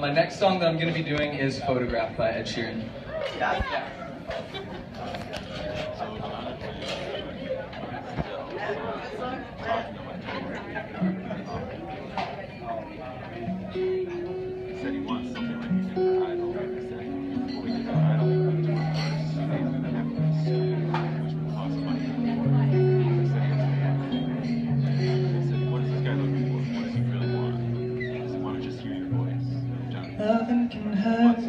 My next song that I'm going to be doing is Photograph by Ed Sheeran. Yeah. Said he wants something like music for Idol. He said, when we did the Idol first, they knew that having a studio, which would cost money. They said he has to. They said, what is this guy looking for? What does he really want? He doesn't want to just hear your voice. Loving can hurt.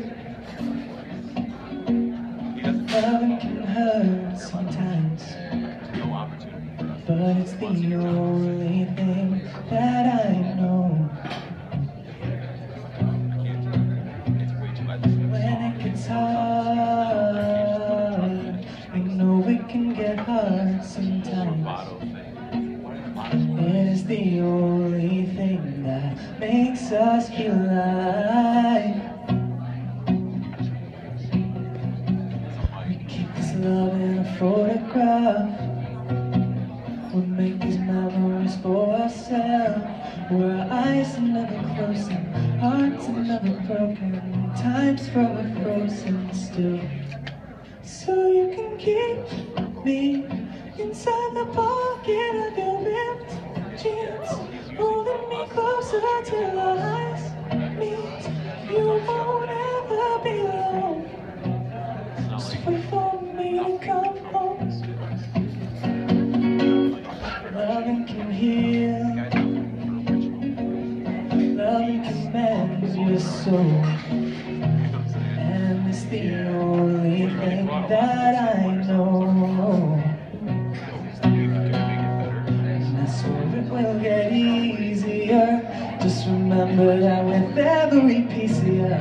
Loving can hurt sometimes. No opportunity for us. But it's the only thing that I know. When it gets hard, we know it can get hard sometimes. It is the only thing that makes us feel alive. We keep this love in a photograph. We make these memories for ourselves, where our eyes are never closing, hearts are never broken, time's forever frozen still. So you can keep me inside the pocket of your ripped jeans, holding me closer till our eyes meet. You won't ever be alone. Just wait for me to come home. Loving can heal, loving can mend your soul, and it's the only thing that I know. And I swear it will get easier. Just remember that with every piece of you,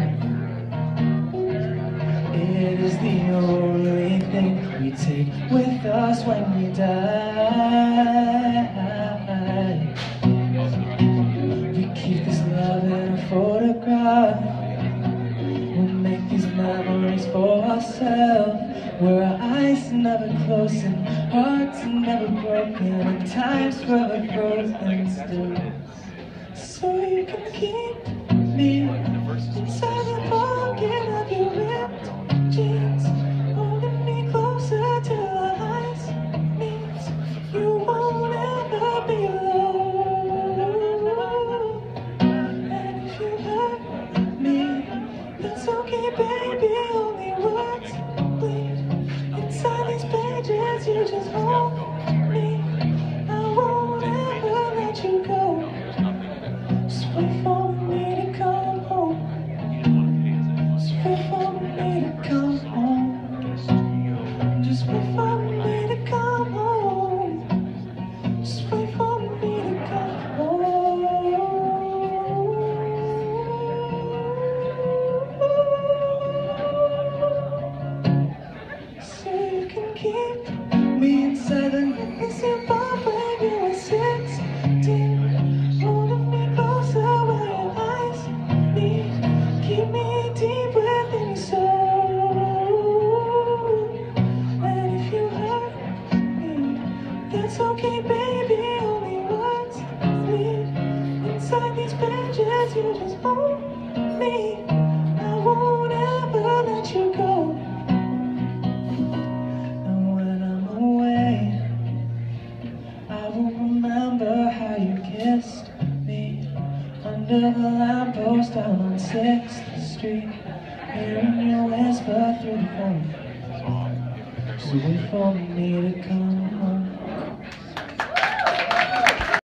it is the only thing we take with us when we die. We keep this love in a photograph. We'll make these memories for ourselves, where our eyes are never closing, hearts are never broken, and time's forever frozen still. So you can keep me inside the pocket of your ripped jeans, holding me closer till our eyes meet. You won't ever be alone. And if you hurt me, that's okay, baby. Only words bleed inside these pages. You just hold me. I won't ever let you go. Just wait for me to come home. Just wait for me to come home. Just wait for me to come home. Just wait for me to come home. So you can keep me inside the innocent bar when you were 16, holding me closer where your eyes meet. Keep me deep within your soul. And if you hurt me, that's okay, baby. Only words bleed inside these pages. You just hold me. I won't ever let you go. And when I'm away, I will remember how you kissed me under the lamppost down on 6th Street, hearing you whisper through the phone. So wait for me to come home.